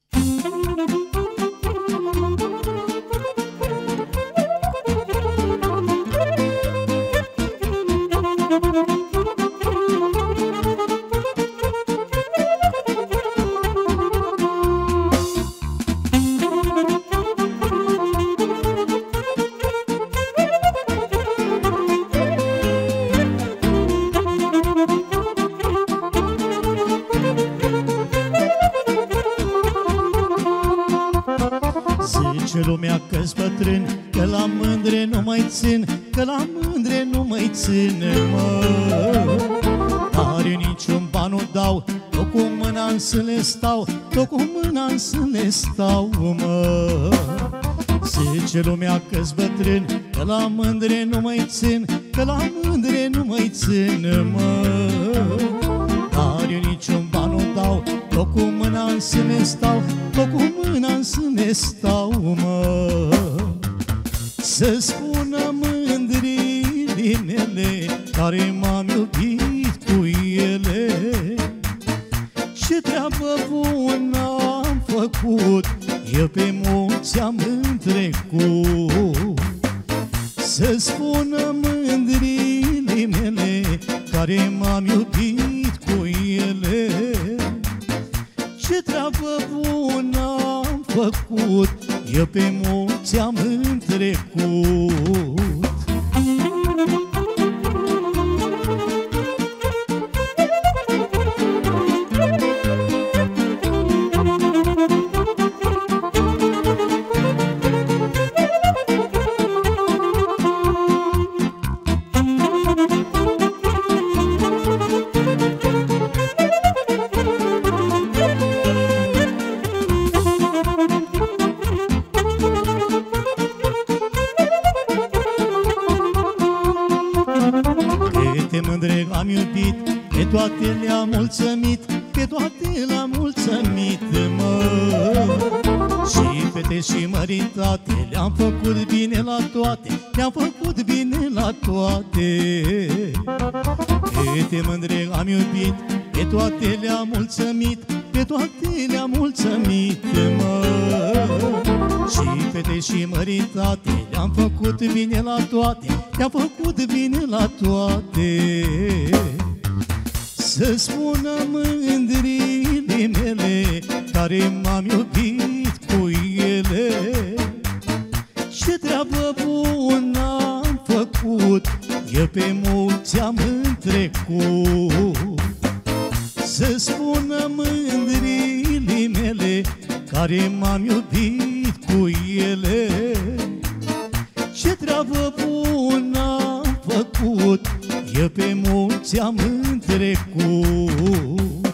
Zice lumea că-s bătrân, că la mândre nu mai țin, că la mândre nu mai țin, mă. Are niciun ban nu dau, tot cu mâna să le stau, tot cu mâna să le stau, mă. Zice lumea că-s bătrân, că la mândre nu mai țin, că la mândre nu mai țin, mă. Are niciun ban nu dau, tot cu mâna să le stau, tot cu mâna să le stau, mă. Să spună mândrile mele, care m-am iubit cu ele, ce treabă bună am făcut, eu pe mulți am întrecut. Să spună mândrile mele, care m-am iubit cu ele, ce treabă bună am făcut, eu pe mulți am întrecut. Câte mândre am iubit, pe toate le-am mulțumit, pe toate le-am mulțumit, mă. Și fete și măritate, le-am făcut bine la toate, le-am făcut bine la toate. Câte mândre am iubit, pe toate le-am mulțumit, pe toate le-am mulțumit, mă. Și fete și măritate, le-am făcut bine la toate, le-am făcut bine la toate. Să spună mândrile mele, care m-am iubit cu ele, ce treabă bună am făcut, eu pe mulți am întrecut. Să spună mândrile mele, care m-am iubit cu ele, ce treabă bună am făcut, eu pe mulți am întrecut.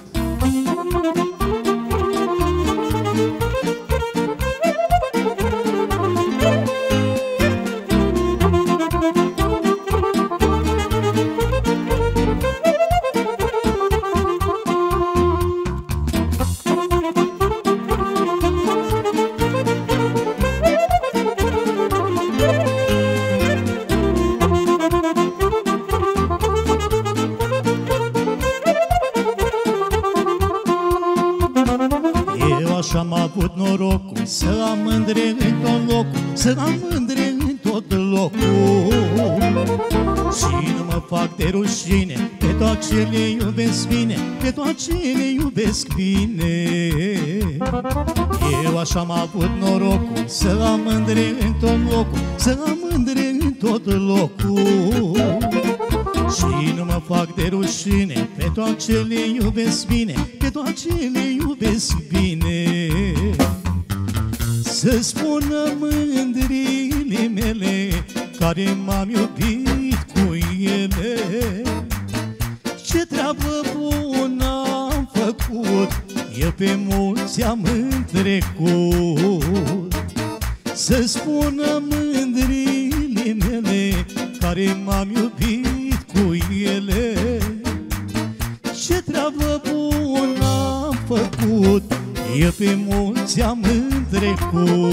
Așa-am avut norocul să am mândre în tot locul, să am mândre în tot locul. Și nu mă fac de rușine, pe toate ce le iubesc bine, pe toate ce le iubesc bine. Eu așa-am avut norocul să am mândre în tot locul, să am mândre în tot locul. Și nu mă fac de rușine, pe toate ce le iubesc bine, pe toate ce le iubesc bine. Să spună mândrile mele, care m-am iubit cu ele, ce treabă bună am făcut, eu pe mulți am întrecut. Să spună mândrile mele, care m-am iubit cu ele, ce treabă bună am făcut, eu pe mulți am întrecut.